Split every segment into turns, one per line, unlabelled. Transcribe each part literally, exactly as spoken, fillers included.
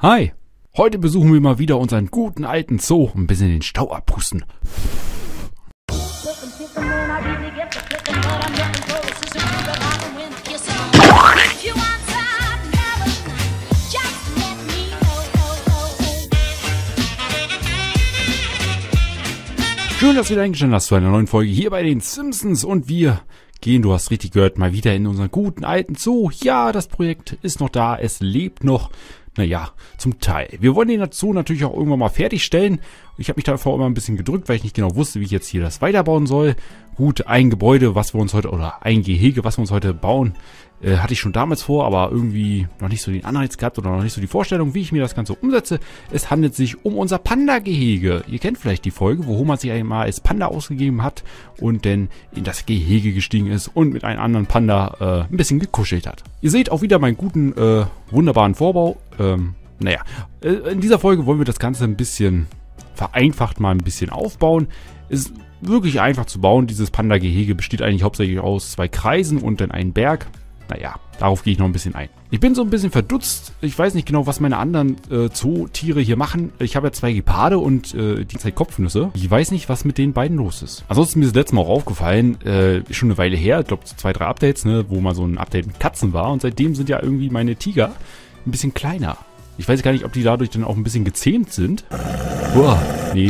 Hi, heute besuchen wir mal wieder unseren guten alten Zoo und ein bisschen den Stau abpusten. Schön, dass du wieder eingeschaltet hast zu einer neuen Folge hier bei den Simpsons und wir gehen, du hast richtig gehört, mal wieder in unseren guten alten Zoo. Ja, das Projekt ist noch da, es lebt noch. Naja, zum Teil. Wir wollen den Zoo natürlich auch irgendwann mal fertigstellen. Ich habe mich davor immer ein bisschen gedrückt, weil ich nicht genau wusste, wie ich jetzt hier das weiterbauen soll. Gut, ein Gebäude, was wir uns heute, oder ein Gehege, was wir uns heute bauen, äh, hatte ich schon damals vor, aber irgendwie noch nicht so den Anreiz gehabt oder noch nicht so die Vorstellung, wie ich mir das Ganze umsetze. Es handelt sich um unser Panda-Gehege. Ihr kennt vielleicht die Folge, wo Homer sich einmal als Panda ausgegeben hat und dann in das Gehege gestiegen ist und mit einem anderen Panda äh, ein bisschen gekuschelt hat. Ihr seht auch wieder meinen guten, äh, wunderbaren Vorbau. Ähm, naja, äh, in dieser Folge wollen wir das Ganze ein bisschen vereinfacht mal ein bisschen aufbauen. Ist wirklich einfach zu bauen. Dieses Panda-Gehege besteht eigentlich hauptsächlich aus zwei Kreisen und dann einem Berg. Naja, darauf gehe ich noch ein bisschen ein. Ich bin so ein bisschen verdutzt. Ich weiß nicht genau, was meine anderen äh, Zootiere hier machen. Ich habe ja zwei Geparde und äh, die zwei Kopfnüsse. Ich weiß nicht, was mit den beiden los ist. Ansonsten ist mir das letzte Mal auch aufgefallen, äh, schon eine Weile her, ich glaube zwei, drei Updates, ne, wo mal so ein Update mit Katzen war. Und seitdem sind ja irgendwie meine Tiger ein bisschen kleiner. Ich weiß gar nicht, ob die dadurch dann auch ein bisschen gezähmt sind. Boah, nee,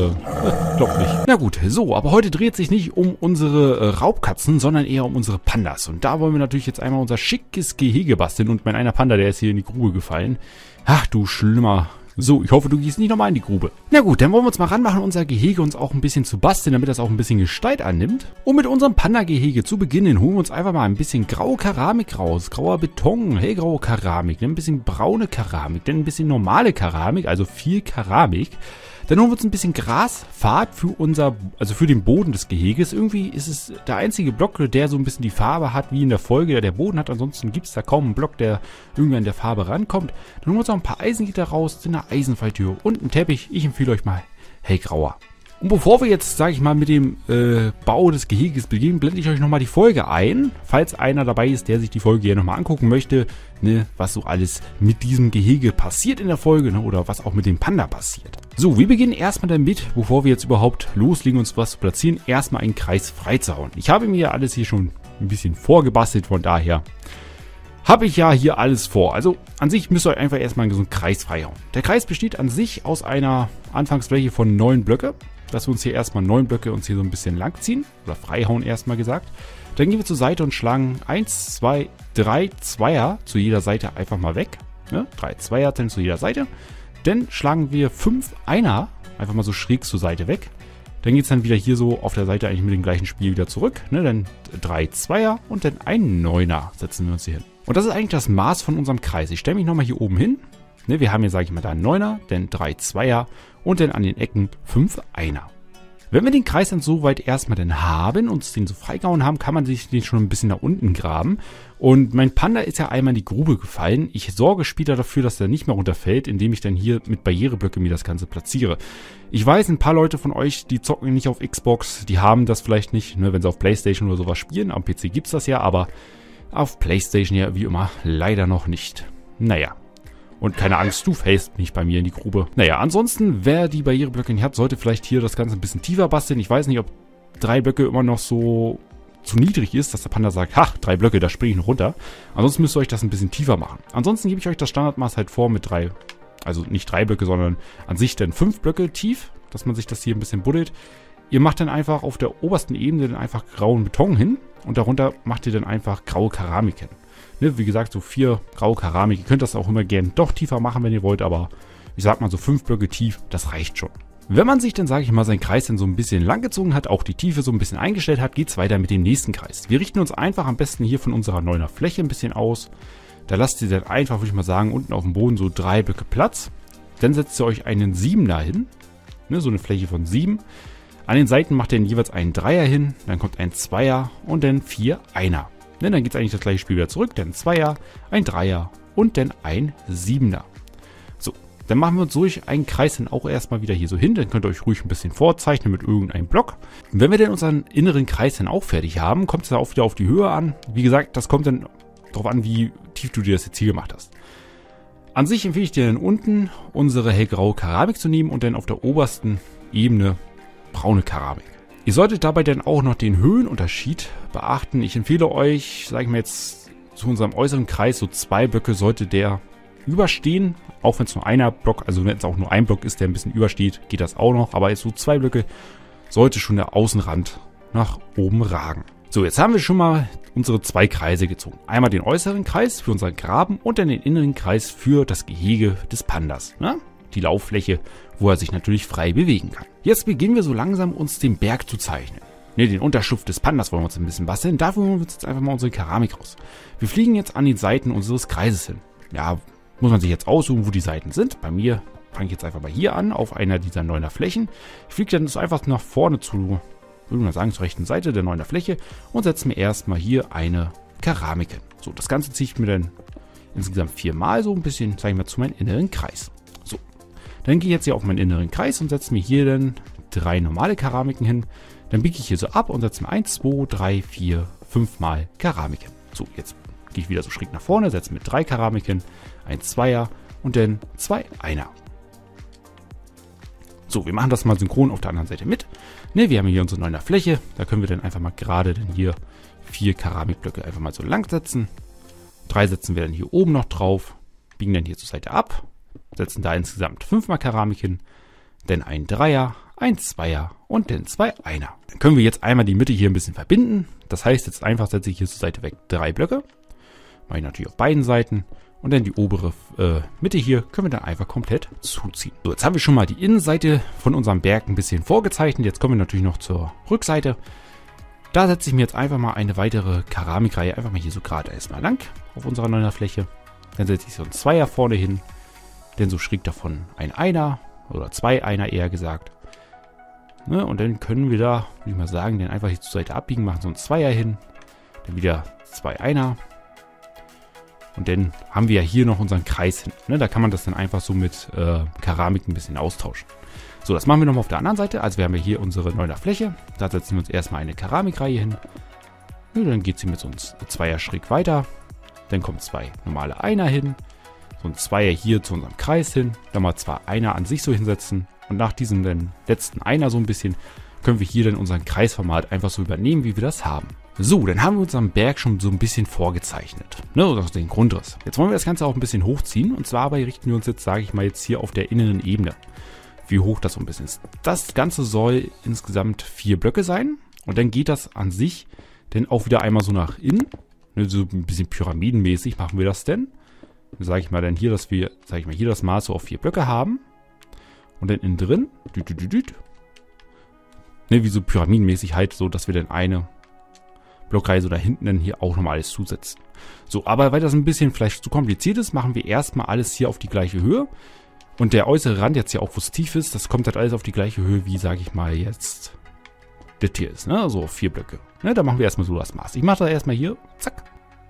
äh, glaub nicht. Na gut, so, aber heute dreht sich nicht um unsere äh, Raubkatzen, sondern eher um unsere Pandas. Und da wollen wir natürlich jetzt einmal unser schickes Gehege basteln. Und mein einer Panda, der ist hier in die Grube gefallen. Ach du Schlimmer. So, ich hoffe, du gehst nicht nochmal in die Grube. Na gut, dann wollen wir uns mal ranmachen, unser Gehege uns auch ein bisschen zu basteln, damit das auch ein bisschen Gestalt annimmt. Um mit unserem Panda-Gehege zu beginnen, holen wir uns einfach mal ein bisschen graue Keramik raus. Grauer Beton, hellgraue Keramik, dann ein bisschen braune Keramik, dann ein bisschen normale Keramik, also viel Keramik. Dann holen wir uns ein bisschen Grasfahrt für unser, also für den Boden des Geheges. Irgendwie ist es der einzige Block, der so ein bisschen die Farbe hat, wie in der Folge, der der Boden hat. Ansonsten gibt es da kaum einen Block, der irgendwie an der Farbe rankommt. Dann holen wir uns auch ein paar Eisengitter raus, eine Eisenfalltür und einen Teppich. Ich empfehle euch mal hellgrauer. Und bevor wir jetzt, sage ich mal, mit dem äh, Bau des Geheges beginnen, blende ich euch nochmal die Folge ein, falls einer dabei ist, der sich die Folge hier nochmal angucken möchte, ne, was so alles mit diesem Gehege passiert in der Folge, ne, oder was auch mit dem Panda passiert. So, wir beginnen erstmal damit, bevor wir jetzt überhaupt loslegen, uns was zu platzieren, erstmal einen Kreis freizuhauen. Ich habe mir alles hier schon ein bisschen vorgebastelt, von daher habe ich ja hier alles vor. Also an sich müsst ihr euch einfach erstmal so einen Kreis freihauen. Der Kreis besteht an sich aus einer Anfangsfläche von neun Blöcke. Dass wir uns hier erstmal neun Blöcke uns hier so ein bisschen lang ziehen. Oder freihauen erstmal gesagt. Dann gehen wir zur Seite und schlagen eins, zwei, drei Zweier zu jeder Seite einfach mal weg. Ne? drei Zweier dann zu jeder Seite. Dann schlagen wir fünf Einer einfach mal so schräg zur Seite weg. Dann geht es dann wieder hier so auf der Seite eigentlich mit dem gleichen Spiel wieder zurück. Ne? Dann drei Zweier und dann ein Neuner setzen wir uns hier hin. Und das ist eigentlich das Maß von unserem Kreis. Ich stelle mich nochmal hier oben hin. Ne, wir haben hier, sage ich mal, da einen Neuner, dann drei Zweier und dann an den Ecken fünf Einer. Wenn wir den Kreis dann soweit erstmal dann haben, uns den so freigehauen haben, kann man sich den schon ein bisschen nach unten graben. Und mein Panda ist ja einmal in die Grube gefallen. Ich sorge später dafür, dass der nicht mehr runterfällt, indem ich dann hier mit Barriereblöcke mir das Ganze platziere. Ich weiß, ein paar Leute von euch, die zocken nicht auf Xbox, die haben das vielleicht nicht, ne, wenn sie auf PlayStation oder sowas spielen. Am P C gibt es das ja, aber auf PlayStation ja wie immer leider noch nicht. Naja. Und keine Angst, du fällst nicht bei mir in die Grube. Naja, ansonsten, wer die Barriereblöcke nicht hat, sollte vielleicht hier das Ganze ein bisschen tiefer basteln. Ich weiß nicht, ob drei Blöcke immer noch so zu niedrig ist, dass der Panda sagt, ha, drei Blöcke, da springe ich noch runter. Ansonsten müsst ihr euch das ein bisschen tiefer machen. Ansonsten gebe ich euch das Standardmaß halt vor mit drei, also nicht drei Blöcke, sondern an sich dann fünf Blöcke tief, dass man sich das hier ein bisschen buddelt. Ihr macht dann einfach auf der obersten Ebene dann einfach grauen Beton hin und darunter macht ihr dann einfach graue Keramik hin. Ne, wie gesagt, so vier graue Keramik. Ihr könnt das auch immer gerne doch tiefer machen, wenn ihr wollt, aber ich sag mal so fünf Blöcke tief, das reicht schon. Wenn man sich dann, sage ich mal, seinen Kreis dann so ein bisschen langgezogen hat, auch die Tiefe so ein bisschen eingestellt hat, geht es weiter mit dem nächsten Kreis. Wir richten uns einfach am besten hier von unserer neuner Fläche ein bisschen aus. Da lasst ihr dann einfach, würde ich mal sagen, unten auf dem Boden so drei Blöcke Platz. Dann setzt ihr euch einen Siebener hin, ne, so eine Fläche von sieben. An den Seiten macht ihr dann jeweils einen Dreier hin, dann kommt ein Zweier und dann vier Einer. Ne, dann geht es eigentlich das gleiche Spiel wieder zurück, dann ein Zweier, ein Dreier und dann ein Siebener. So, dann machen wir uns durch einen Kreis dann auch erstmal wieder hier so hin. Dann könnt ihr euch ruhig ein bisschen vorzeichnen mit irgendeinem Block. Und wenn wir dann unseren inneren Kreis dann auch fertig haben, kommt es dann auch wieder auf die Höhe an. Wie gesagt, das kommt dann darauf an, wie tief du dir das jetzt hier gemacht hast. An sich empfehle ich dir dann unten unsere hellgraue Keramik zu nehmen und dann auf der obersten Ebene braune Keramik. Ihr solltet dabei dann auch noch den Höhenunterschied beachten. Ich empfehle euch, sage ich mal jetzt, zu unserem äußeren Kreis, so zwei Blöcke sollte der überstehen. Auch wenn es nur einer Block, also wenn es auch nur ein Block ist, der ein bisschen übersteht, geht das auch noch. Aber jetzt so zwei Blöcke sollte schon der Außenrand nach oben ragen. So, jetzt haben wir schon mal unsere zwei Kreise gezogen. Einmal den äußeren Kreis für unseren Graben und dann den inneren Kreis für das Gehege des Pandas. Ne? Die Lauffläche, wo er sich natürlich frei bewegen kann. Jetzt beginnen wir so langsam, uns den Berg zu zeichnen. Ne, den Unterschlupf des Pandas wollen wir uns ein bisschen basteln. Dafür holen wir uns jetzt einfach mal unsere Keramik raus. Wir fliegen jetzt an den Seiten unseres Kreises hin. Ja, muss man sich jetzt aussuchen, wo die Seiten sind. Bei mir fange ich jetzt einfach mal hier an, auf einer dieser neuner Flächen. Ich fliege dann das einfach nach vorne zu, würde man sagen, zur rechten Seite der neuner Fläche und setze mir erstmal hier eine Keramik hin. So, das Ganze ziehe ich mir dann insgesamt viermal so ein bisschen, sage ich mal, zu meinem inneren Kreis. So, dann gehe ich jetzt hier auf meinen inneren Kreis und setze mir hier dann drei normale Keramiken hin. Dann biege ich hier so ab und setze mir eins, zwei, drei, vier, fünf Mal Keramik hin. So, jetzt gehe ich wieder so schräg nach vorne, setze mir drei Keramik hin, ein Zweier und dann zwei Einer. So, wir machen das mal synchron auf der anderen Seite mit. Ne, wir haben hier unsere neuner Fläche. Da können wir dann einfach mal gerade dann hier vier Keramikblöcke einfach mal so lang setzen. Drei setzen wir dann hier oben noch drauf. Biegen dann hier zur Seite ab. Setzen da insgesamt fünfmal Keramik hin. Dann ein Dreier, ein Zweier und dann zwei Einer. Dann können wir jetzt einmal die Mitte hier ein bisschen verbinden. Das heißt, jetzt einfach setze ich hier zur Seite weg drei Blöcke. Mache ich natürlich auf beiden Seiten. Und dann die obere äh, Mitte hier können wir dann einfach komplett zuziehen. So, jetzt haben wir schon mal die Innenseite von unserem Berg ein bisschen vorgezeichnet. Jetzt kommen wir natürlich noch zur Rückseite. Da setze ich mir jetzt einfach mal eine weitere Keramikreihe einfach mal hier so gerade erstmal lang auf unserer neuen Fläche. Dann setze ich so einen Zweier vorne hin. Dann so schräg davon ein Einer oder zwei Einer eher gesagt. Ne, und dann können wir da, würde ich mal sagen, den einfach hier zur Seite abbiegen, machen so einen Zweier hin. Dann wieder zwei Einer. Und dann haben wir ja hier noch unseren Kreis hin. Ne? Da kann man das dann einfach so mit äh, Keramik ein bisschen austauschen. So, das machen wir nochmal auf der anderen Seite. Also wir haben ja hier unsere neuner Fläche. Da setzen wir uns erstmal eine Keramikreihe hin. Ja, dann geht sie mit uns Zweier schräg weiter. Dann kommen zwei normale Einer hin. So ein Zweier hier zu unserem Kreis hin. Dann mal zwei Einer an sich so hinsetzen. Und nach diesem dann letzten Einer so ein bisschen können wir hier dann unseren Kreisformat einfach so übernehmen, wie wir das haben. So, dann haben wir unseren Berg schon so ein bisschen vorgezeichnet. Ne, also den Grundriss. Jetzt wollen wir das Ganze auch ein bisschen hochziehen. Und zwar aber richten wir uns jetzt, sage ich mal, jetzt hier auf der inneren Ebene. Wie hoch das so ein bisschen ist. Das Ganze soll insgesamt vier Blöcke sein. Und dann geht das an sich dann auch wieder einmal so nach innen. Ne, so ein bisschen pyramidenmäßig machen wir das denn. Dann sage ich mal dann hier, dass wir, sage ich mal, hier das Maß so auf vier Blöcke haben. Und dann innen drin, düt, düt, düt, düt. Ne, wie so pyramidenmäßig halt, so dass wir dann eine Blockreihe so da hinten dann hier auch nochmal alles zusetzen. So, aber weil das ein bisschen vielleicht zu kompliziert ist, machen wir erstmal alles hier auf die gleiche Höhe. Und der äußere Rand jetzt hier auch, wo es tief ist, das kommt halt alles auf die gleiche Höhe, wie, sage ich mal, jetzt das hier ist, ne? So vier Blöcke. Ne? Da machen wir erstmal so das Maß. Ich mache das erstmal hier, zack.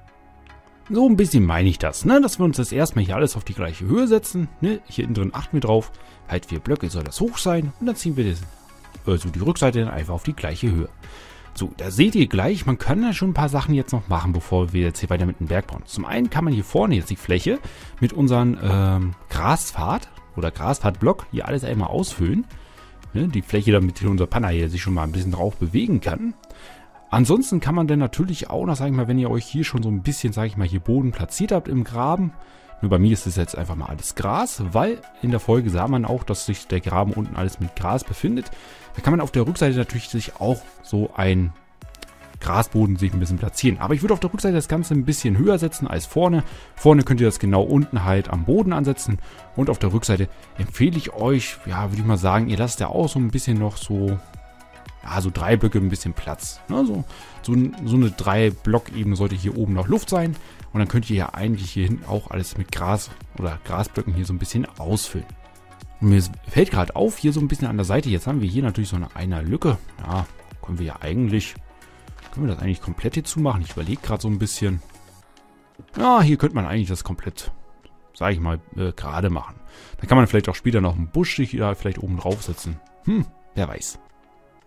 So ein bisschen meine ich das, ne? Dass wir uns das erstmal hier alles auf die gleiche Höhe setzen. Ne? Hier innen drin achten wir drauf. Halt vier Blöcke soll das hoch sein. Und dann ziehen wir das, also die Rückseite dann einfach auf die gleiche Höhe. So, da seht ihr gleich, man kann ja schon ein paar Sachen jetzt noch machen, bevor wir jetzt hier weiter mit dem Berg bauen. Zum einen kann man hier vorne jetzt die Fläche mit unserem ähm, Graspfad oder Graspfadblock hier alles einmal ausfüllen. Ne, die Fläche, damit unser Panna hier sich schon mal ein bisschen drauf bewegen kann. Ansonsten kann man dann natürlich auch noch, sag ich mal, wenn ihr euch hier schon so ein bisschen, sag ich mal, hier Boden platziert habt im Graben. Nur bei mir ist das jetzt einfach mal alles Gras, weil in der Folge sah man auch, dass sich der Graben unten alles mit Gras befindet. Da kann man auf der Rückseite natürlich sich auch so ein Grasboden sich ein bisschen platzieren. Aber ich würde auf der Rückseite das Ganze ein bisschen höher setzen als vorne. Vorne könnt ihr das genau unten halt am Boden ansetzen. Und auf der Rückseite empfehle ich euch, ja, würde ich mal sagen, ihr lasst ja auch so ein bisschen noch so, ja, so drei Blöcke ein bisschen Platz. Ne? So, so, so eine drei Block-Ebene sollte hier oben noch Luft sein. Und dann könnt ihr ja eigentlich hier hinten auch alles mit Gras oder Grasblöcken hier so ein bisschen ausfüllen. Und mir fällt gerade auf, hier so ein bisschen an der Seite, jetzt haben wir hier natürlich so eine eine Lücke. Ja, können wir ja eigentlich, können wir das eigentlich komplett hier zumachen? Ich überlege gerade so ein bisschen. Ja, hier könnte man eigentlich das komplett, sage ich mal, äh, gerade machen. Da kann man vielleicht auch später noch einen Busch da vielleicht oben drauf setzen. Hm, wer weiß.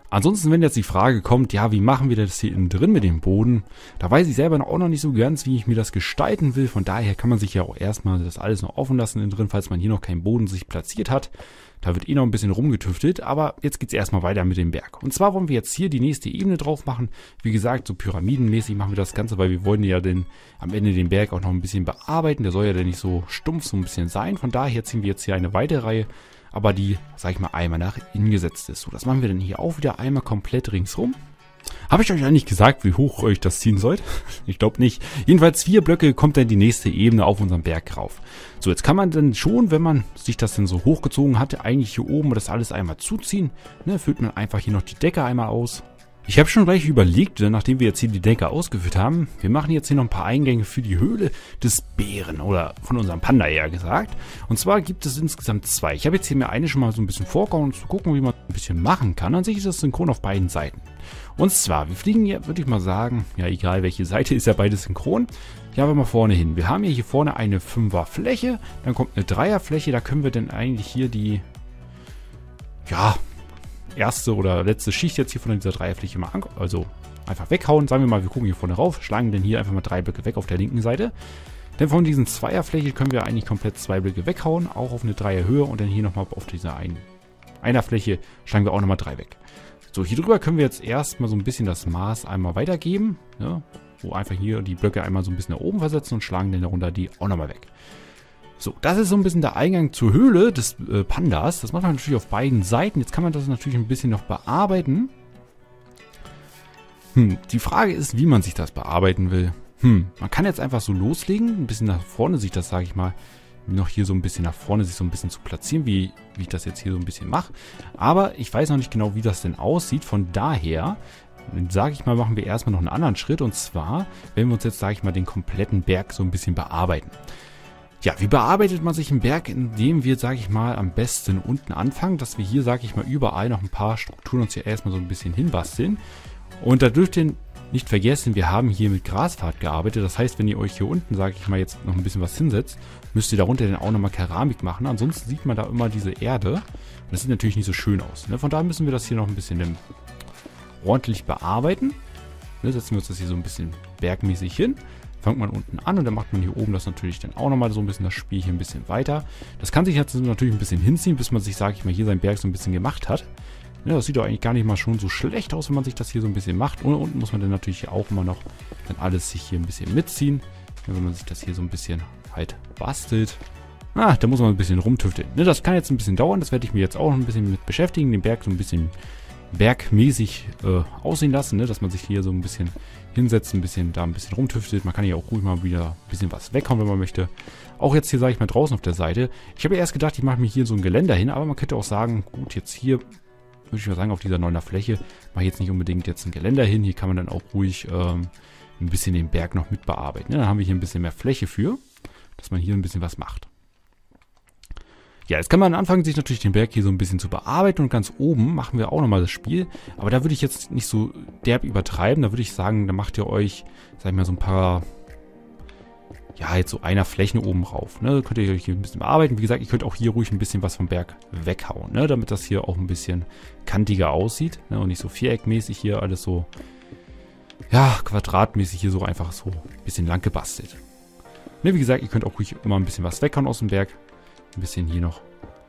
Ansonsten, wenn jetzt die Frage kommt, ja, wie machen wir das hier innen drin mit dem Boden? Da weiß ich selber auch noch nicht so ganz, wie ich mir das gestalten will. Von daher kann man sich ja auch erstmal das alles noch offen lassen innen drin, falls man hier noch keinen Boden sich platziert hat. Da wird eh noch ein bisschen rumgetüftelt, aber jetzt geht's erstmal weiter mit dem Berg. Und zwar wollen wir jetzt hier die nächste Ebene drauf machen. Wie gesagt, so pyramidenmäßig machen wir das Ganze, weil wir wollen ja den, am Ende den Berg auch noch ein bisschen bearbeiten. Der soll ja dann nicht so stumpf so ein bisschen sein. Von daher ziehen wir jetzt hier eine weitere Reihe, aber die, sag ich mal, einmal nach innen gesetzt ist. So, das machen wir dann hier auch wieder einmal komplett ringsrum. Habe ich euch eigentlich gesagt, wie hoch euch das ziehen sollt? Ich glaube nicht. Jedenfalls vier Blöcke kommt dann die nächste Ebene auf unseren Berg rauf. So, jetzt kann man dann schon, wenn man sich das dann so hochgezogen hatte, eigentlich hier oben das alles einmal zuziehen. Ne, füllt man einfach hier noch die Decke einmal aus. Ich habe schon gleich überlegt, nachdem wir jetzt hier die Decke ausgeführt haben, wir machen jetzt hier noch ein paar Eingänge für die Höhle des Bären oder von unserem Panda eher gesagt. Und zwar gibt es insgesamt zwei. Ich habe jetzt hier mir eine schon mal so ein bisschen vorgehauen, um zu gucken, wie man ein bisschen machen kann. An sich ist das synchron auf beiden Seiten. Und zwar, wir fliegen hier, würde ich mal sagen, ja egal welche Seite, ist ja beides synchron. Hier haben wir mal vorne hin. Wir haben hier vorne eine fünfer Fläche, dann kommt eine dreier Fläche, da können wir dann eigentlich hier die, ja, erste oder letzte Schicht jetzt hier von dieser Dreierfläche mal an, also einfach weghauen. Sagen wir mal, wir gucken hier vorne rauf, schlagen dann hier einfach mal drei Blöcke weg auf der linken Seite. Dann von diesen Zweierfläche können wir eigentlich komplett zwei Blöcke weghauen, auch auf eine Dreierhöhe und dann hier nochmal auf dieser einen Einerfläche schlagen wir auch nochmal drei weg. So, hier drüber können wir jetzt erstmal so ein bisschen das Maß einmal weitergeben, ne? Wo einfach hier die Blöcke einmal so ein bisschen nach oben versetzen und schlagen dann darunter die auch nochmal weg. So, das ist so ein bisschen der Eingang zur Höhle des äh, Pandas. Das macht man natürlich auf beiden Seiten. Jetzt kann man das natürlich ein bisschen noch bearbeiten. Hm, die Frage ist, wie man sich das bearbeiten will. Hm, man kann jetzt einfach so loslegen, ein bisschen nach vorne sich das, sage ich mal, noch hier so ein bisschen nach vorne sich so ein bisschen zu platzieren, wie, wie ich das jetzt hier so ein bisschen mache. Aber ich weiß noch nicht genau, wie das denn aussieht. Von daher, sage ich mal, machen wir erstmal noch einen anderen Schritt. Und zwar, wenn wir uns jetzt, sage ich mal, den kompletten Berg so ein bisschen bearbeiten. Ja, wie bearbeitet man sich einen Berg, indem wir, sage ich mal, am besten unten anfangen, dass wir hier, sage ich mal, überall noch ein paar Strukturen uns hier erstmal so ein bisschen hinbasteln. Und da dürft ihr nicht vergessen, wir haben hier mit Graspfad gearbeitet. Das heißt, wenn ihr euch hier unten, sage ich mal, jetzt noch ein bisschen was hinsetzt, müsst ihr darunter dann auch nochmal Keramik machen. Ansonsten sieht man da immer diese Erde. Und das sieht natürlich nicht so schön aus. Ne? Von daher müssen wir das hier noch ein bisschen ordentlich bearbeiten. Ne? Setzen wir uns das hier so ein bisschen bergmäßig hin. Fängt man unten an und dann macht man hier oben das natürlich dann auch nochmal so ein bisschen das Spiel hier ein bisschen weiter. Das kann sich jetzt natürlich ein bisschen hinziehen, bis man sich, sage ich mal, hier seinen Berg so ein bisschen gemacht hat. Ja, das sieht doch eigentlich gar nicht mal schon so schlecht aus, wenn man sich das hier so ein bisschen macht. Und unten muss man dann natürlich auch immer noch dann alles sich hier ein bisschen mitziehen. Ja, wenn man sich das hier so ein bisschen halt bastelt. Ah, da muss man ein bisschen rumtüfteln. Ne, das kann jetzt ein bisschen dauern, das werde ich mir jetzt auch ein bisschen mit beschäftigen, den Berg so ein bisschen bergmäßig äh, aussehen lassen, ne? Dass man sich hier so ein bisschen hinsetzt, ein bisschen da ein bisschen rumtüftelt. Man kann hier auch ruhig mal wieder ein bisschen was weghauen, wenn man möchte. Auch jetzt hier, sage ich mal, draußen auf der Seite. Ich habe ja erst gedacht, ich mache mir hier so ein Geländer hin, aber man könnte auch sagen, gut, jetzt hier, würde ich mal sagen, auf dieser neuner Fläche, mache ich jetzt nicht unbedingt jetzt ein Geländer hin. Hier kann man dann auch ruhig ähm, ein bisschen den Berg noch mit bearbeiten. Ne? Dann haben wir hier ein bisschen mehr Fläche für, dass man hier ein bisschen was macht. Ja, jetzt kann man anfangen, sich natürlich den Berg hier so ein bisschen zu bearbeiten und ganz oben machen wir auch nochmal das Spiel. Aber da würde ich jetzt nicht so derb übertreiben. Da würde ich sagen, da macht ihr euch, sag ich mal, so ein paar, ja, jetzt so einer Flächen oben rauf. Ne? Könnt ihr euch hier ein bisschen bearbeiten. Wie gesagt, ihr könnt auch hier ruhig ein bisschen was vom Berg weghauen, ne? Damit das hier auch ein bisschen kantiger aussieht, ne? Und nicht so viereckmäßig hier alles so, ja, quadratmäßig hier so einfach so ein bisschen lang gebastelt. Ne? Wie gesagt, ihr könnt auch ruhig immer ein bisschen was weghauen aus dem Berg. Ein bisschen hier noch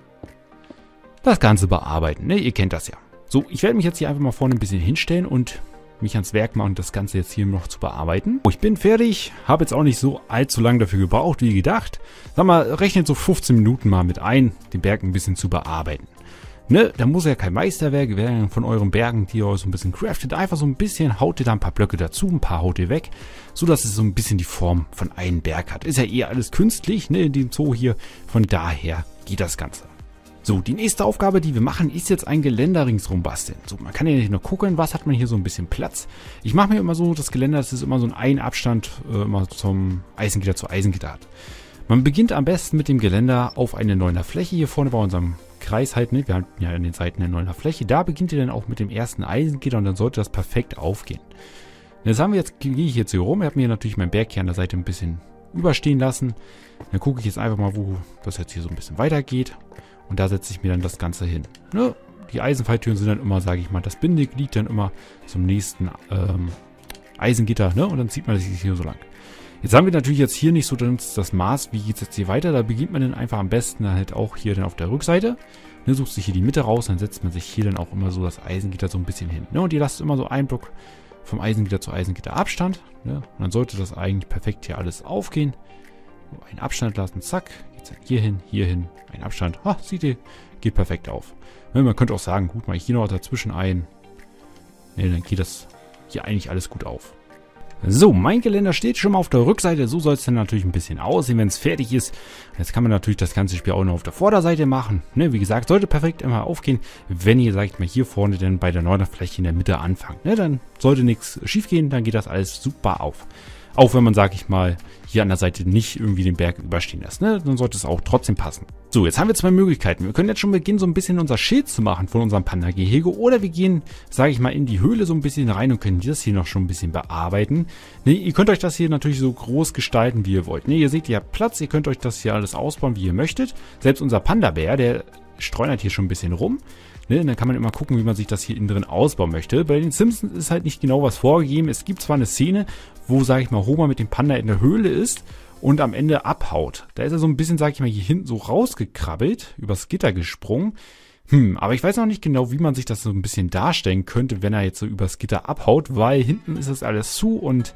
das Ganze bearbeiten. Ne? Ihr kennt das ja. So, ich werde mich jetzt hier einfach mal vorne ein bisschen hinstellen und mich ans Werk machen, das Ganze jetzt hier noch zu bearbeiten. Ich bin fertig, habe jetzt auch nicht so allzu lange dafür gebraucht, wie gedacht. Sag mal, rechnet so fünfzehn Minuten mal mit ein, den Berg ein bisschen zu bearbeiten. Ne, da muss ja kein Meisterwerk werden von euren Bergen, die ihr so ein bisschen craftet. Einfach so ein bisschen, haut ihr da ein paar Blöcke dazu, ein paar haut ihr weg, so dass es so ein bisschen die Form von einem Berg hat. Ist ja eher alles künstlich, ne, in dem Zoo hier. Von daher geht das Ganze. So, die nächste Aufgabe, die wir machen, ist jetzt ein Geländer ringsrum basteln. So, man kann ja nicht nur gucken, was hat man hier so ein bisschen Platz. Ich mache mir immer so, das Geländer, das ist immer so ein ein Abstand äh, immer zum Eisengitter zu Eisengitter hat. Man beginnt am besten mit dem Geländer auf eine neuner Fläche hier vorne bei unserem Kreis halt, ne? Wir haben ja an den Seiten eine neuner Fläche. Da beginnt ihr dann auch mit dem ersten Eisengitter und dann sollte das perfekt aufgehen. Jetzt haben wir jetzt, gehe ich jetzt hier rum. Ich habe mir natürlich meinen Berg hier an der Seite ein bisschen überstehen lassen. Dann gucke ich jetzt einfach mal, wo das jetzt hier so ein bisschen weitergeht. Und da setze ich mir dann das Ganze hin. Ne? Die Eisenfalltüren sind dann immer, sage ich mal, das Bindeglied dann immer zum nächsten ähm, Eisengitter, ne? Und dann zieht man sich hier so lang. Jetzt haben wir natürlich jetzt hier nicht so das Maß, wie geht es jetzt hier weiter. Da beginnt man dann einfach am besten dann halt auch hier dann auf der Rückseite. Ne, sucht sich hier die Mitte raus, dann setzt man sich hier dann auch immer so das Eisengitter so ein bisschen hin. Ne? Und ihr lasst immer so einen Block vom Eisengitter zu Eisengitter Abstand. Ne? Und dann sollte das eigentlich perfekt hier alles aufgehen. So, einen Abstand lassen, zack. Geht dann hier hin, hier hin, ein Abstand. Ha, seht ihr, geht perfekt auf. Ne, man könnte auch sagen, gut, mache ich hier noch dazwischen ein. Ne, dann geht das hier eigentlich alles gut auf. So, mein Geländer steht schon mal auf der Rückseite. So soll es dann natürlich ein bisschen aussehen, wenn es fertig ist. Jetzt kann man natürlich das ganze Spiel auch noch auf der Vorderseite machen. Ne, wie gesagt, sollte perfekt immer aufgehen. Wenn ihr, sag ich mal, hier vorne dann bei der Neuner vielleicht in der Mitte anfangt, ne, dann sollte nichts schief gehen. Dann geht das alles super auf. Auch wenn man, sag ich mal, hier an der Seite nicht irgendwie den Berg überstehen lässt, ne? Dann sollte es auch trotzdem passen. So, jetzt haben wir zwei Möglichkeiten. Wir können jetzt schon beginnen, so ein bisschen unser Schild zu machen von unserem Panda-Gehege. Oder wir gehen, sage ich mal, in die Höhle so ein bisschen rein und können das hier noch schon ein bisschen bearbeiten. Ne, ihr könnt euch das hier natürlich so groß gestalten, wie ihr wollt. Ne, ihr seht, ihr habt Platz, ihr könnt euch das hier alles ausbauen, wie ihr möchtet. Selbst unser Panda-Bär, der streunert hier schon ein bisschen rum. Ne, dann kann man immer gucken, wie man sich das hier innen drin ausbauen möchte. Bei den Simpsons ist halt nicht genau was vorgegeben. Es gibt zwar eine Szene, wo, sage ich mal, Homer mit dem Panda in der Höhle ist und am Ende abhaut. Da ist er so ein bisschen, sage ich mal, hier hinten so rausgekrabbelt, übers Gitter gesprungen. Hm, aber ich weiß noch nicht genau, wie man sich das so ein bisschen darstellen könnte, wenn er jetzt so übers Gitter abhaut, weil hinten ist das alles zu und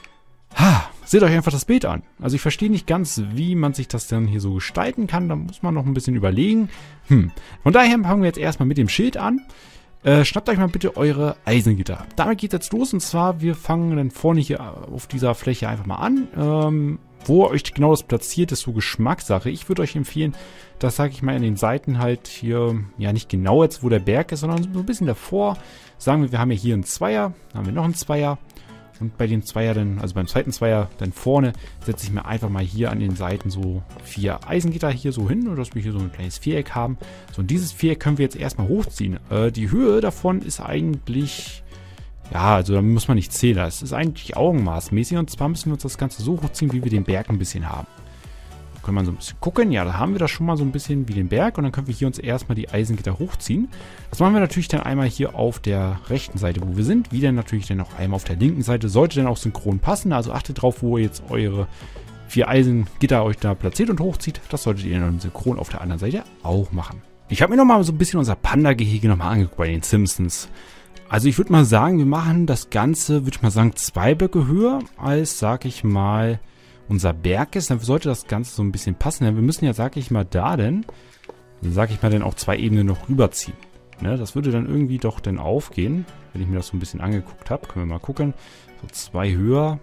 ha, seht euch einfach das Bild an. Also ich verstehe nicht ganz, wie man sich das dann hier so gestalten kann. Da muss man noch ein bisschen überlegen. Hm. Von daher fangen wir jetzt erstmal mit dem Schild an. Äh, schnappt euch mal bitte eure Eisengitter. Damit geht es jetzt los. Und zwar, wir fangen dann vorne hier auf dieser Fläche einfach mal an. Ähm, wo euch genau das platziert, ist so Geschmackssache. Ich würde euch empfehlen, das sage ich mal in den Seiten halt hier, ja nicht genau jetzt, wo der Berg ist, sondern so ein bisschen davor. Sagen wir, wir haben ja hier einen Zweier, dann haben wir noch einen Zweier. Und bei den Zweier dann, also beim zweiten Zweier dann vorne, setze ich mir einfach mal hier an den Seiten so vier Eisengitter hier so hin, dass wir hier so ein kleines Viereck haben. So, und dieses Viereck können wir jetzt erstmal hochziehen. Äh, die Höhe davon ist eigentlich, ja, also da muss man nicht zählen. Es ist eigentlich augenmaßmäßig und zwar müssen wir uns das Ganze so hochziehen, wie wir den Berg ein bisschen haben. Da können wir so ein bisschen gucken. Ja, da haben wir das schon mal so ein bisschen wie den Berg und dann können wir hier uns erstmal die Eisengitter hochziehen. Das machen wir natürlich dann einmal hier auf der rechten Seite, wo wir sind. Wie dann natürlich dann auch einmal auf der linken Seite. Sollte dann auch synchron passen. Also achtet drauf, wo ihr jetzt eure vier Eisengitter euch da platziert und hochzieht. Das solltet ihr dann synchron auf der anderen Seite auch machen. Ich habe mir nochmal so ein bisschen unser Panda-Gehege nochmal angeguckt bei den Simpsons. Also ich würde mal sagen, wir machen das Ganze, würde ich mal sagen, zwei Blöcke höher als, sag ich mal, unser Berg ist. Dann sollte das Ganze so ein bisschen passen. Denn wir müssen ja, sag ich mal, da denn, sag ich mal, dann auch zwei Ebenen noch rüberziehen. Ne, das würde dann irgendwie doch dann aufgehen, wenn ich mir das so ein bisschen angeguckt habe. Können wir mal gucken. So zwei höher.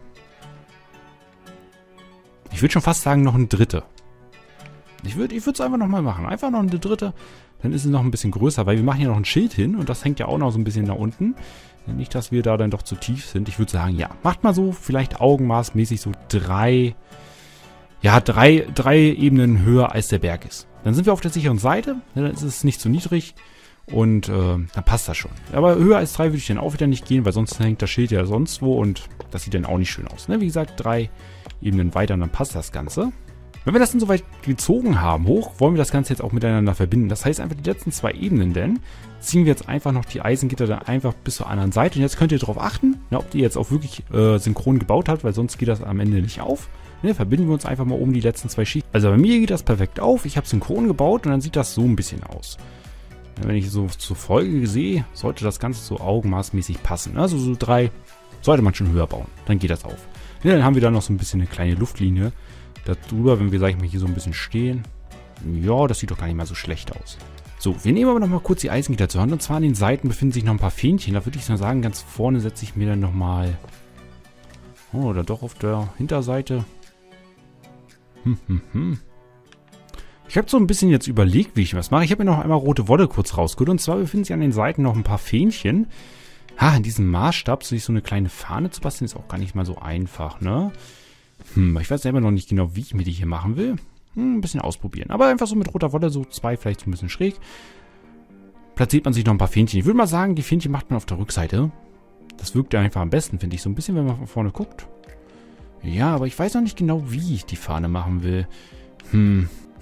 Ich würde schon fast sagen, noch eine dritte. Ich würde ich würde es einfach nochmal machen. Einfach noch eine dritte. Dann ist es noch ein bisschen größer, weil wir machen hier noch ein Schild hin und das hängt ja auch noch so ein bisschen da unten. Nicht, dass wir da dann doch zu tief sind. Ich würde sagen, ja, macht mal so, vielleicht augenmaßmäßig so drei, ja, drei, drei Ebenen höher als der Berg ist. Dann sind wir auf der sicheren Seite, dann ist es nicht zu niedrig und äh, dann passt das schon. Aber höher als drei würde ich dann auch wieder nicht gehen, weil sonst hängt das Schild ja sonst wo und das sieht dann auch nicht schön aus. Ne? Wie gesagt, drei Ebenen weiter und dann passt das Ganze. Wenn wir das dann soweit gezogen haben, hoch, wollen wir das Ganze jetzt auch miteinander verbinden. Das heißt einfach die letzten zwei Ebenen, denn ziehen wir jetzt einfach noch die Eisengitter dann einfach bis zur anderen Seite. Und jetzt könnt ihr darauf achten, na, ob ihr jetzt auch wirklich äh, synchron gebaut habt, weil sonst geht das am Ende nicht auf. Ne, verbinden wir uns einfach mal oben die letzten zwei Schichten. Also bei mir geht das perfekt auf. Ich habe synchron gebaut und dann sieht das so ein bisschen aus. Ja, wenn ich so zur Folge sehe, sollte das Ganze so augenmaßmäßig passen. Also so drei sollte man schon höher bauen. Dann geht das auf. Ja, dann haben wir da noch so ein bisschen eine kleine Luftlinie darüber, wenn wir, sag ich mal, hier so ein bisschen stehen. Ja, das sieht doch gar nicht mal so schlecht aus. So, wir nehmen aber noch mal kurz die Eisengitter zur Hand. Und zwar an den Seiten befinden sich noch ein paar Fähnchen. Da würde ich mal sagen, ganz vorne setze ich mir dann noch mal, oh, oder doch auf der Hinterseite. Hm, hm, hm. Ich habe so ein bisschen jetzt überlegt, wie ich was mache. Ich habe mir noch einmal rote Wolle kurz rausgeholt. Und zwar befinden sich an den Seiten noch ein paar Fähnchen. Ha, in diesem Maßstab sich so eine kleine Fahne zu basteln, ist auch gar nicht mal so einfach, ne? Hm, ich weiß selber noch nicht genau, wie ich mir die hier machen will. Hm, ein bisschen ausprobieren. Aber einfach so mit roter Wolle, so zwei vielleicht so ein bisschen schräg. Platziert man sich noch ein paar Fähnchen. Ich würde mal sagen, die Fähnchen macht man auf der Rückseite. Das wirkt ja einfach am besten, finde ich. So ein bisschen, wenn man von vorne guckt. Ja, aber ich weiß noch nicht genau, wie ich die Fahne machen will. Hm,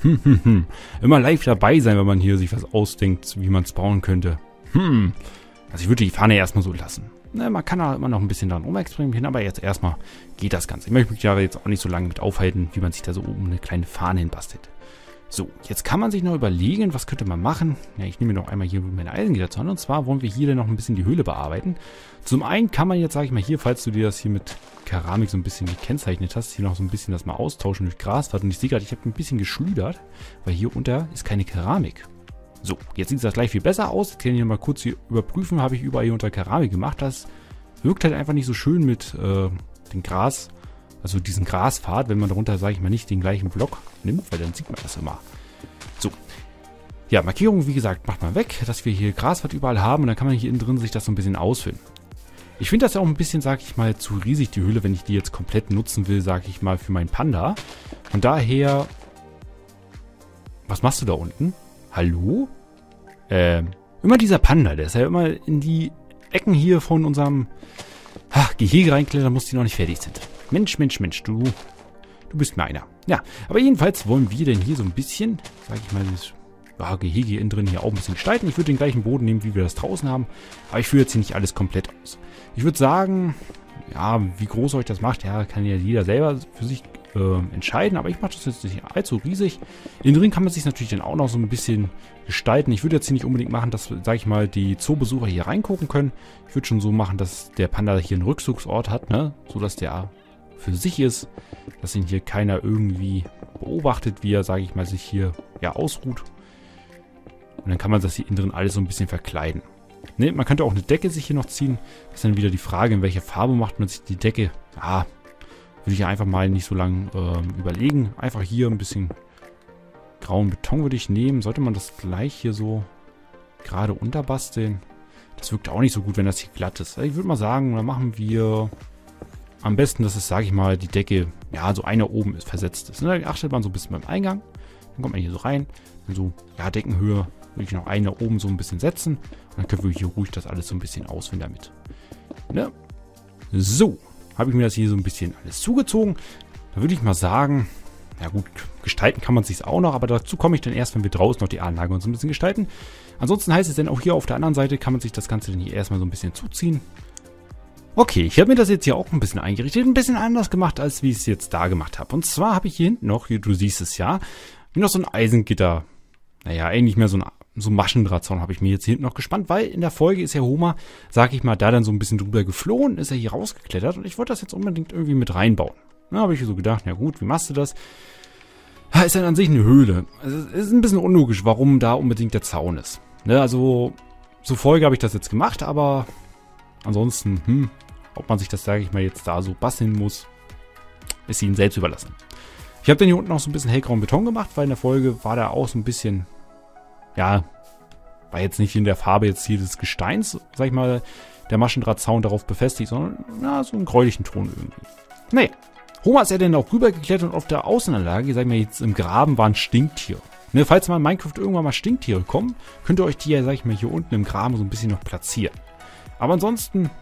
Hm, hm, hm. Immer live dabei sein, wenn man hier sich was ausdenkt, wie man es bauen könnte. Hm. Also ich würde die Fahne erstmal so lassen. Ne, man kann da immer noch ein bisschen dran rumexperimentieren, aber jetzt erstmal geht das Ganze. Ich möchte mich da jetzt auch nicht so lange mit aufhalten, wie man sich da so oben eine kleine Fahne hinbastelt. So, jetzt kann man sich noch überlegen, was könnte man machen. Ja, ich nehme noch einmal hier meine Eisengitter zur Hand. Und zwar wollen wir hier dann noch ein bisschen die Höhle bearbeiten. Zum einen kann man jetzt, sage ich mal, hier, falls du dir das hier mit Keramik so ein bisschen gekennzeichnet hast, hier noch so ein bisschen das mal austauschen durch Grasfahrt. Und ich sehe gerade, ich habe ein bisschen geschludert, weil hier unter ist keine Keramik. So, jetzt sieht das gleich viel besser aus. Jetzt kann ich hier mal kurz hier überprüfen, habe ich überall hier unter Keramik gemacht. Das wirkt halt einfach nicht so schön mit äh, dem Gras. Also diesen Graspfad, wenn man darunter, sage ich mal, nicht den gleichen Block nimmt, weil dann sieht man das immer. So. Ja, Markierung, wie gesagt, macht man weg, dass wir hier Graspfad überall haben und dann kann man hier innen drin sich das so ein bisschen ausfüllen. Ich finde das ja auch ein bisschen, sage ich mal, zu riesig, die Höhle, wenn ich die jetzt komplett nutzen will, sage ich mal, für meinen Panda. Von daher... Was machst du da unten? Hallo? Ähm, immer dieser Panda, der ist ja immer in die Ecken hier von unserem ach, Gehege reinklettern muss, die noch nicht fertig sind. Mensch, Mensch, Mensch, du, du bist mir einer. Ja, aber jedenfalls wollen wir denn hier so ein bisschen, sag ich mal, das ja, Gehege innen drin hier auch ein bisschen gestalten. Ich würde den gleichen Boden nehmen, wie wir das draußen haben, aber ich führe jetzt hier nicht alles komplett aus. Ich würde sagen, ja, wie groß euch das macht, ja, kann ja jeder selber für sich äh, entscheiden, aber ich mache das jetzt nicht allzu riesig. Innen drin kann man sich natürlich dann auch noch so ein bisschen gestalten. Ich würde jetzt hier nicht unbedingt machen, dass, sage ich mal, die Zoobesucher hier reingucken können. Ich würde schon so machen, dass der Panda hier einen Rückzugsort hat, ne, so dass der für sich ist, dass ihn hier keiner irgendwie beobachtet, wie er, sage ich mal, sich hier ja ausruht. Und dann kann man das hier innen drin alles so ein bisschen verkleiden. Ne, man könnte auch eine Decke sich hier noch ziehen. Das ist dann wieder die Frage, in welcher Farbe macht man sich die Decke. Ja, würde ich einfach mal nicht so lange äh, überlegen. Einfach hier ein bisschen grauen Beton würde ich nehmen. Sollte man das gleich hier so gerade unterbasteln? Das wirkt auch nicht so gut, wenn das hier glatt ist. Ich würde mal sagen, da machen wir... Am besten, dass es, sage ich mal, die Decke, ja, so einer oben ist, versetzt ist. Ne? Da achtet man so ein bisschen beim Eingang. Dann kommt man hier so rein. Dann so, ja, Deckenhöhe würde ich noch einen da oben so ein bisschen setzen. Und dann können wir hier ruhig das alles so ein bisschen ausfüllen damit. Ne? So, habe ich mir das hier so ein bisschen alles zugezogen. Da würde ich mal sagen, ja gut, gestalten kann man es sich auch noch, aber dazu komme ich dann erst, wenn wir draußen noch die Anlage uns ein bisschen gestalten. Ansonsten heißt es dann auch hier auf der anderen Seite, kann man sich das Ganze dann hier erstmal so ein bisschen zuziehen. Okay, ich habe mir das jetzt hier auch ein bisschen eingerichtet, ein bisschen anders gemacht, als wie ich es jetzt da gemacht habe. Und zwar habe ich hier hinten noch, hier, du siehst es ja, noch so ein Eisengitter. Naja, eigentlich mehr so ein, so ein Maschendrahtzaun habe ich mir jetzt hier hinten noch gespannt, weil in der Folge ist ja Homer, sag ich mal, da dann so ein bisschen drüber geflohen, ist er hier rausgeklettert und ich wollte das jetzt unbedingt irgendwie mit reinbauen. Da habe ich so gedacht, na gut, wie machst du das? Ja, ist dann an sich eine Höhle. Also, es ist ein bisschen unlogisch, warum da unbedingt der Zaun ist. Ne, also, zur Folge habe ich das jetzt gemacht, aber... Ansonsten, hm, ob man sich das, sage ich mal, jetzt da so basteln muss, ist ihnen selbst überlassen. Ich habe dann hier unten noch so ein bisschen hellgrauen Beton gemacht, weil in der Folge war da auch so ein bisschen, ja, war jetzt nicht in der Farbe jetzt hier des Gesteins, sag ich mal, der Maschendrahtzaun darauf befestigt, sondern, ja, so einen gräulichen Ton irgendwie. Nee, Homer ist ja dann auch rübergeklettert und auf der Außenanlage, sag ich mal, jetzt im Graben waren Stinktiere. Ne, falls mal in Minecraft irgendwann mal Stinktiere kommen, könnt ihr euch die ja, sag ich mal, hier unten im Graben so ein bisschen noch platzieren. Aber ansonsten,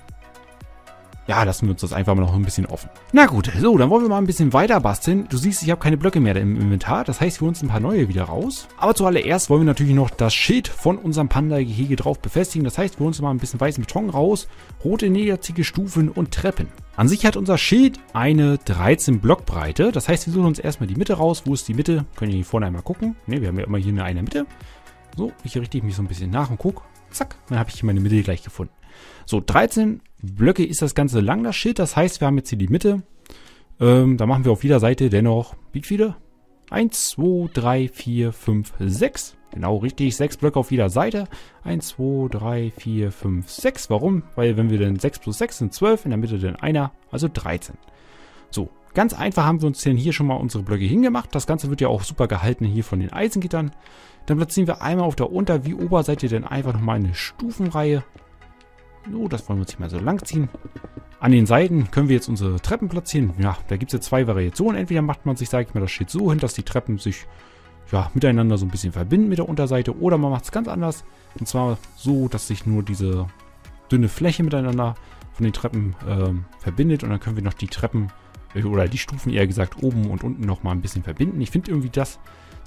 ja, lassen wir uns das einfach mal noch ein bisschen offen. Na gut, so, dann wollen wir mal ein bisschen weiter basteln. Du siehst, ich habe keine Blöcke mehr im Inventar. Das heißt, wir holen uns ein paar neue wieder raus. Aber zuallererst wollen wir natürlich noch das Schild von unserem Panda-Gehege drauf befestigen. Das heißt, wir holen uns mal ein bisschen weißen Beton raus, rote negative Stufen und Treppen. An sich hat unser Schild eine dreizehn Blockbreite. Das heißt, wir suchen uns erstmal die Mitte raus. Wo ist die Mitte? Können wir hier vorne einmal gucken. Ne, wir haben ja immer hier eine, eine Mitte. So, ich richte mich so ein bisschen nach und gucke. Zack, dann habe ich hier meine Mitte gleich gefunden. So, dreizehn Blöcke ist das Ganze lang, das Schild. Das heißt, wir haben jetzt hier die Mitte. Ähm, da machen wir auf jeder Seite dennoch, wie viele? eins, zwei, drei, vier, fünf, sechs. Genau, richtig, sechs Blöcke auf jeder Seite. eins, zwei, drei, vier, fünf, sechs. Warum? Weil wenn wir dann sechs plus sechs sind zwölf, in der Mitte dann einer, also dreizehn. So, ganz einfach haben wir uns denn hier schon mal unsere Blöcke hingemacht. Das Ganze wird ja auch super gehalten hier von den Eisengittern. Dann platzieren wir einmal auf der Unter- wie Oberseite dann einfach nochmal eine Stufenreihe. So, das wollen wir uns hier mal so lang ziehen. An den Seiten können wir jetzt unsere Treppen platzieren. Ja, da gibt es jetzt zwei Variationen. Entweder macht man sich, sage ich mal, das Schild so hin, dass die Treppen sich ja, miteinander so ein bisschen verbinden mit der Unterseite. Oder man macht es ganz anders. Und zwar so, dass sich nur diese dünne Fläche miteinander von den Treppen ähm, verbindet. Und dann können wir noch die Treppen, äh, oder die Stufen eher gesagt, oben und unten nochmal ein bisschen verbinden. Ich finde irgendwie, das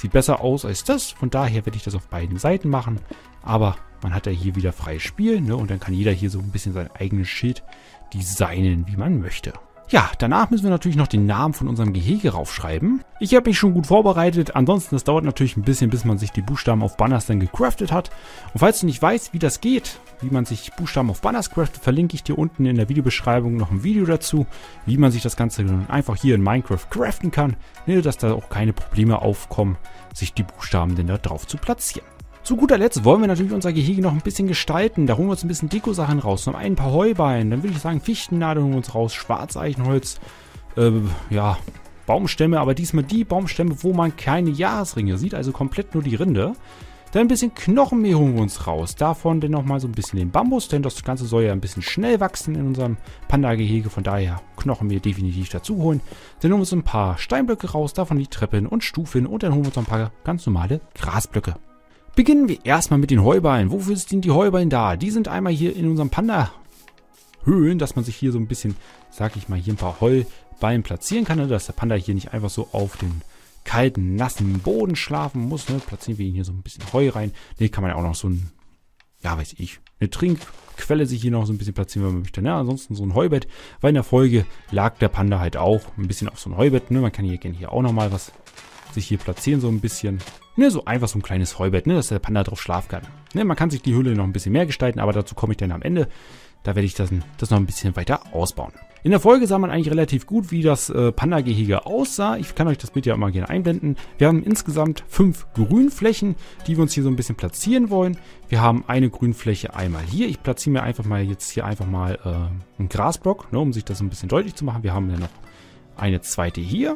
Sieht besser aus als das. Von daher werde ich das auf beiden Seiten machen. Aber man hat ja hier wieder freies Spiel, ne? Und dann kann jeder hier so ein bisschen sein eigenes Schild designen, wie man möchte. Ja, danach müssen wir natürlich noch den Namen von unserem Gehege raufschreiben. Ich habe mich schon gut vorbereitet. Ansonsten, das dauert natürlich ein bisschen, bis man sich die Buchstaben auf Banners dann gecraftet hat. Und falls du nicht weißt, wie das geht, wie man sich Buchstaben auf Banners craftet, verlinke ich dir unten in der Videobeschreibung noch ein Video dazu, wie man sich das Ganze einfach hier in Minecraft craften kann, ne, dass da auch keine Probleme aufkommen, sich die Buchstaben denn da drauf zu platzieren. Zu guter Letzt wollen wir natürlich unser Gehege noch ein bisschen gestalten. Da holen wir uns ein bisschen Deko-Sachen raus. Noch ein paar Heuballen. Dann würde ich sagen, Fichtennadeln holen wir uns raus. Schwarzeichenholz. Äh, ja, Baumstämme. Aber diesmal die Baumstämme, wo man keine Jahresringe sieht. Also komplett nur die Rinde. Dann ein bisschen Knochenmehl holen wir uns raus. Davon dann nochmal so ein bisschen den Bambus. Denn das Ganze soll ja ein bisschen schnell wachsen in unserem Panda-Gehege. Von daher Knochenmehl definitiv dazu holen. Dann holen wir uns ein paar Steinblöcke raus. Davon die Treppen und Stufen. Und dann holen wir uns ein paar ganz normale Grasblöcke. Beginnen wir erstmal mit den Heuballen. Wofür sind die Heuballen da? Die sind einmal hier in unserem Panda-Höhlen, dass man sich hier so ein bisschen, sag ich mal, hier ein paar Heuballen platzieren kann, ne? Dass der Panda hier nicht einfach so auf den kalten, nassen Boden schlafen muss. Ne? Platzieren wir ihn hier so ein bisschen Heu rein. Ne, kann man ja auch noch so ein, ja weiß ich, eine Trinkquelle sich hier noch so ein bisschen platzieren, wenn man möchte. Ne? Ansonsten so ein Heubett, weil in der Folge lag der Panda halt auch ein bisschen auf so ein Heubett. Ne? Man kann hier gerne hier auch nochmal was sich hier platzieren, so ein bisschen. Ne, so einfach so ein kleines Heubett, ne, dass der Panda drauf schlafen kann. Ne, man kann sich die Hülle noch ein bisschen mehr gestalten, aber dazu komme ich dann am Ende. Da werde ich das, das noch ein bisschen weiter ausbauen. In der Folge sah man eigentlich relativ gut, wie das äh, Panda-Gehege aussah. Ich kann euch das Bild ja mal gerne einblenden. Wir haben insgesamt fünf Grünflächen, die wir uns hier so ein bisschen platzieren wollen. Wir haben eine Grünfläche einmal hier. Ich platziere mir einfach mal jetzt hier einfach mal äh, einen Grasblock, ne, um sich das so ein bisschen deutlich zu machen. Wir haben dann noch eine zweite hier.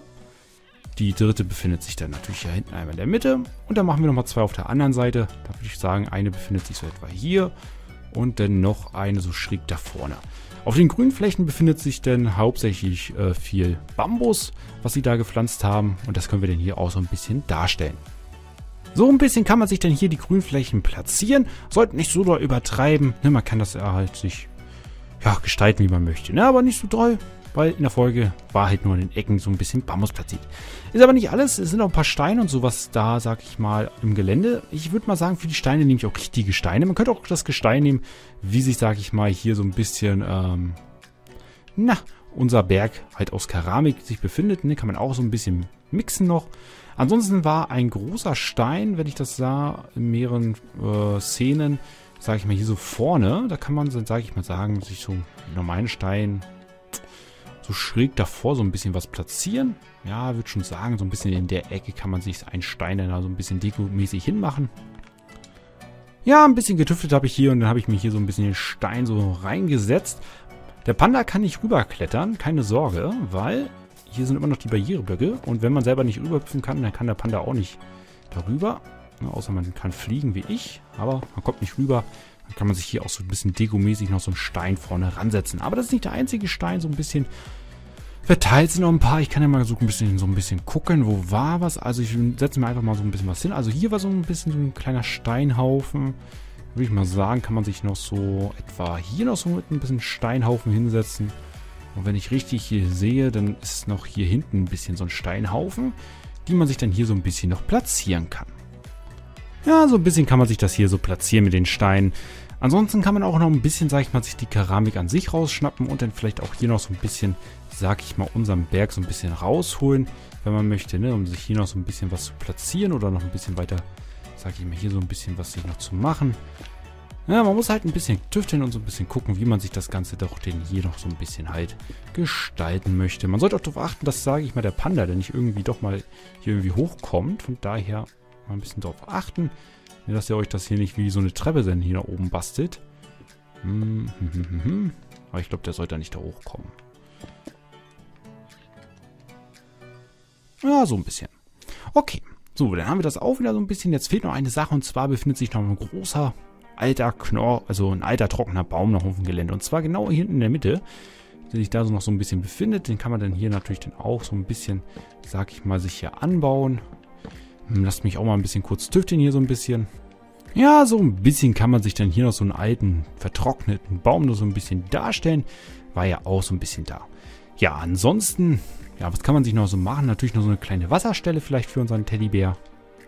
Die dritte befindet sich dann natürlich hier hinten einmal in der Mitte. Und dann machen wir nochmal zwei auf der anderen Seite. Da würde ich sagen, eine befindet sich so etwa hier. Und dann noch eine so schräg da vorne. Auf den grünen Flächen befindet sich dann hauptsächlich äh, viel Bambus, was sie da gepflanzt haben. Und das können wir dann hier auch so ein bisschen darstellen. So ein bisschen kann man sich dann hier die Grünflächen platzieren. Sollte nicht so doll übertreiben. Ne, man kann das ja halt sich ja, gestalten, wie man möchte. Ne, aber nicht so doll. Weil in der Folge war halt nur in den Ecken so ein bisschen Bambus platziert. Ist aber nicht alles. Es sind auch ein paar Steine und sowas da, sag ich mal, im Gelände. Ich würde mal sagen, für die Steine nehme ich auch richtige Steine. Man könnte auch das Gestein nehmen, wie sich, sag ich mal, hier so ein bisschen, ähm, na, unser Berg halt aus Keramik sich befindet. Ne, kann man auch so ein bisschen mixen noch. Ansonsten war ein großer Stein, wenn ich das sah, in mehreren äh, Szenen, sag ich mal, hier so vorne. Da kann man, sag ich mal, sagen, sich so einen normalen Stein so schräg davor so ein bisschen was platzieren. Ja, würde schon sagen, so ein bisschen in der Ecke kann man sich einen Stein da so ein bisschen dekomäßig hinmachen. Ja, ein bisschen getüftelt habe ich hier und dann habe ich mir hier so ein bisschen den Stein so reingesetzt. Der Panda kann nicht rüberklettern, keine Sorge, weil hier sind immer noch die Barriereblöcke und wenn man selber nicht rüberhüpfen kann, dann kann der Panda auch nicht darüber. Ja, außer man kann fliegen wie ich, aber man kommt nicht rüber. Dann kann man sich hier auch so ein bisschen dekomäßig noch so einen Stein vorne ransetzen. Aber das ist nicht der einzige Stein, so ein bisschen verteilt sind noch ein paar. Ich kann ja mal so ein bisschen, so ein bisschen gucken, wo war was. Also ich setze mir einfach mal so ein bisschen was hin. Also hier war so ein bisschen so ein kleiner Steinhaufen. Würde ich mal sagen, kann man sich noch so etwa hier noch so mit ein bisschen Steinhaufen hinsetzen. Und wenn ich richtig hier sehe, dann ist noch hier hinten ein bisschen so ein Steinhaufen, die man sich dann hier so ein bisschen noch platzieren kann. Ja, so ein bisschen kann man sich das hier so platzieren mit den Steinen. Ansonsten kann man auch noch ein bisschen, sag ich mal, sich die Keramik an sich rausschnappen und dann vielleicht auch hier noch so ein bisschen, sag ich mal, unseren Berg so ein bisschen rausholen, wenn man möchte, ne, um sich hier noch so ein bisschen was zu platzieren oder noch ein bisschen weiter, sag ich mal, hier so ein bisschen was sich noch zu machen. Ja, man muss halt ein bisschen tüfteln und so ein bisschen gucken, wie man sich das Ganze doch denn hier noch so ein bisschen halt gestalten möchte. Man sollte auch darauf achten, dass, sage ich mal, der Panda, der nicht irgendwie doch mal hier irgendwie hochkommt. Von daher mal ein bisschen darauf achten, dass ihr euch das hier nicht wie so eine Treppe denn hier nach oben bastelt. Hm, hm, hm, hm, hm. Aber ich glaube, der sollte nicht da hochkommen. Ja, so ein bisschen. Okay, so, dann haben wir das auch wieder so ein bisschen. Jetzt fehlt noch eine Sache und zwar befindet sich noch ein großer alter Knorr, also ein alter trockener Baum noch auf dem Gelände. Und zwar genau hier hinten in der Mitte, der sich da so noch so ein bisschen befindet. Den kann man dann hier natürlich dann auch so ein bisschen, sag ich mal, sich hier anbauen. Lasst mich auch mal ein bisschen kurz tüfteln hier so ein bisschen. Ja, so ein bisschen kann man sich dann hier noch so einen alten, vertrockneten Baum nur so ein bisschen darstellen. War ja auch so ein bisschen da. Ja, ansonsten, ja, was kann man sich noch so machen? Natürlich noch so eine kleine Wasserstelle vielleicht für unseren Teddybär.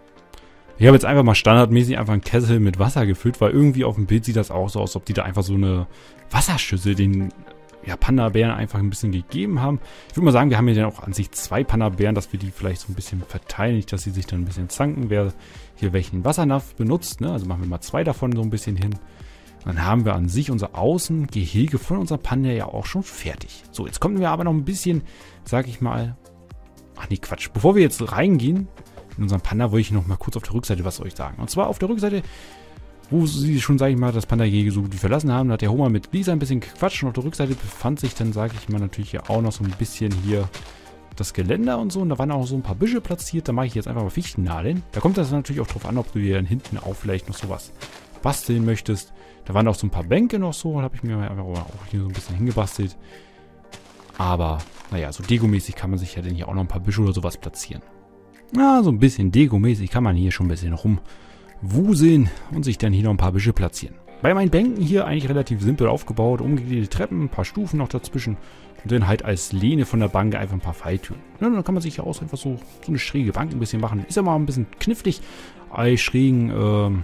Ich habe jetzt einfach mal standardmäßig einfach einen Kessel mit Wasser gefüllt, weil irgendwie auf dem Bild sieht das auch so aus, als ob die da einfach so eine Wasserschüssel den ja, Panda-Bären einfach ein bisschen gegeben haben. Ich würde mal sagen, wir haben hier dann auch an sich zwei Panda-Bären, dass wir die vielleicht so ein bisschen verteilen, nicht, dass sie sich dann ein bisschen zanken, wer hier welchen Wassernapf benutzt. Ne? Also machen wir mal zwei davon so ein bisschen hin. Dann haben wir an sich unser Außengehege von unserem Panda ja auch schon fertig. So, jetzt kommen wir aber noch ein bisschen, sag ich mal, ach nee, Quatsch. Bevor wir jetzt reingehen in unseren Panda, wollte ich noch mal kurz auf der Rückseite was euch sagen. Und zwar auf der Rückseite, wo sie schon, sage ich mal, das Panda-Gehege so gut wie verlassen haben, da hat der Homer mit Lisa ein bisschen gequatscht. Und auf der Rückseite befand sich dann, sage ich mal, natürlich hier auch noch so ein bisschen hier das Geländer und so. Und da waren auch so ein paar Büsche platziert. Da mache ich jetzt einfach mal Fichtennadeln. Da kommt das natürlich auch drauf an, ob du hier dann hinten auch vielleicht noch sowas basteln möchtest. Da waren auch so ein paar Bänke noch so. Da habe ich mir einfach auch hier so ein bisschen hingebastelt. Aber, naja, so dekomäßig kann man sich ja dann hier auch noch ein paar Büsche oder sowas platzieren. Na, so ein bisschen dekomäßig kann man hier schon ein bisschen rumwuseln und sich dann hier noch ein paar Büsche platzieren. Bei meinen Bänken hier eigentlich relativ simpel aufgebaut. Umgegliederte Treppen, ein paar Stufen noch dazwischen. Und dann halt als Lehne von der Bank einfach ein paar Falltüren. Ja, dann kann man sich ja auch einfach so, so eine schräge Bank ein bisschen machen. Ist ja mal ein bisschen knifflig, bei schrägen ähm,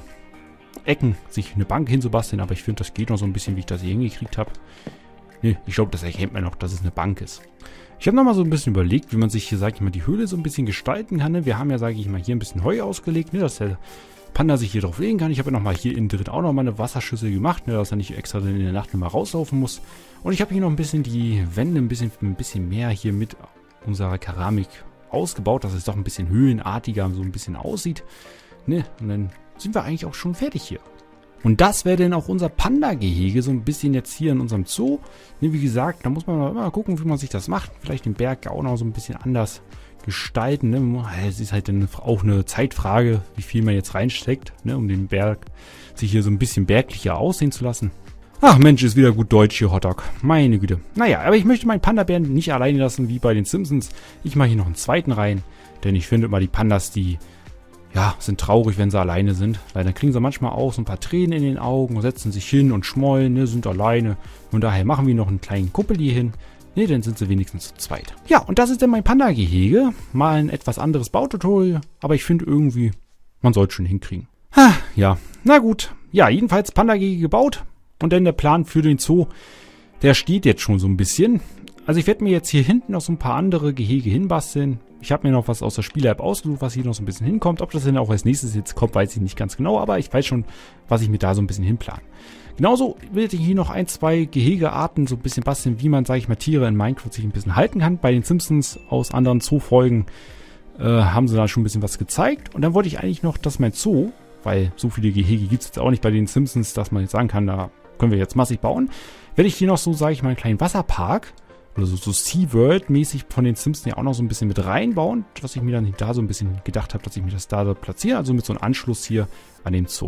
Ecken sich eine Bank hinzubasteln. Aber ich finde, das geht noch so ein bisschen, wie ich das hier hingekriegt habe. Nee, ich glaube, das erkennt man noch, dass es eine Bank ist. Ich habe nochmal so ein bisschen überlegt, wie man sich hier, sage ich mal, die Höhle so ein bisschen gestalten kann. Ne? Wir haben ja, sage ich mal, hier ein bisschen Heu ausgelegt, ne? Dass der Panda sich hier drauf legen kann. Ich habe ja nochmal hier innen drin auch nochmal eine Wasserschüssel gemacht, ne? Dass er nicht extra in der Nacht nochmal rauslaufen muss. Und ich habe hier noch ein bisschen die Wände ein bisschen, ein bisschen mehr hier mit unserer Keramik ausgebaut, dass es doch ein bisschen höhlenartiger so ein bisschen aussieht. Ne? Und dann sind wir eigentlich auch schon fertig hier. Und das wäre dann auch unser Panda-Gehege, so ein bisschen jetzt hier in unserem Zoo. Ne, wie gesagt, da muss man immer gucken, wie man sich das macht. Vielleicht den Berg auch noch so ein bisschen anders gestalten. Ne? Es ist halt dann auch eine Zeitfrage, wie viel man jetzt reinsteckt, ne? Um den Berg sich hier so ein bisschen berglicher aussehen zu lassen. Ach Mensch, ist wieder gut Deutsch hier, Hotdog. Meine Güte. Naja, aber ich möchte meinen Panda-Bären nicht alleine lassen, wie bei den Simpsons. Ich mache hier noch einen zweiten rein, denn ich finde immer die Pandas, die ja, sind traurig, wenn sie alleine sind. Weil dann kriegen sie manchmal auch so ein paar Tränen in den Augen und setzen sich hin und schmollen, ne, sind alleine. Und daher machen wir noch einen kleinen Kuppel hier hin. Ne, dann sind sie wenigstens zu zweit. Ja, und das ist dann mein Panda-Gehege. Mal ein etwas anderes Baututorial, aber ich finde irgendwie, man sollte schon hinkriegen. Ha, ja, na gut. Ja, jedenfalls Panda-Gehege gebaut. Und dann der Plan für den Zoo, der steht jetzt schon so ein bisschen. Also ich werde mir jetzt hier hinten noch so ein paar andere Gehege hinbasteln. Ich habe mir noch was aus der Spiele-App ausgesucht, was hier noch so ein bisschen hinkommt. Ob das denn auch als nächstes jetzt kommt, weiß ich nicht ganz genau. Aber ich weiß schon, was ich mir da so ein bisschen hinplane. Genauso will ich hier noch ein, zwei Gehegearten so ein bisschen basteln, wie man, sage ich mal, Tiere in Minecraft sich ein bisschen halten kann. Bei den Simpsons aus anderen Zoo-Folgen äh, haben sie da schon ein bisschen was gezeigt. Und dann wollte ich eigentlich noch, dass mein Zoo, weil so viele Gehege gibt es jetzt auch nicht bei den Simpsons, dass man jetzt sagen kann, da können wir jetzt massig bauen. Werde ich hier noch so, sage ich mal, einen kleinen Wasserpark oder so, so SeaWorld-mäßig von den Simpsons ja auch noch so ein bisschen mit reinbauen, was ich mir dann da so ein bisschen gedacht habe, dass ich mir das da so platziere, also mit so einem Anschluss hier an den Zoo.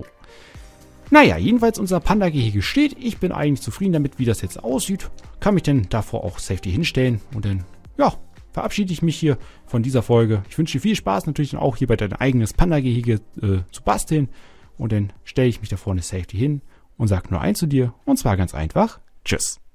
Naja, jedenfalls unser Panda-Gehege steht. Ich bin eigentlich zufrieden damit, wie das jetzt aussieht. Kann mich denn davor auch Safety hinstellen und dann, ja, verabschiede ich mich hier von dieser Folge. Ich wünsche dir viel Spaß natürlich dann auch hier bei deinem eigenes Panda-Gehege äh, zu basteln und dann stelle ich mich da vorne Safety hin und sage nur eins zu dir und zwar ganz einfach, tschüss.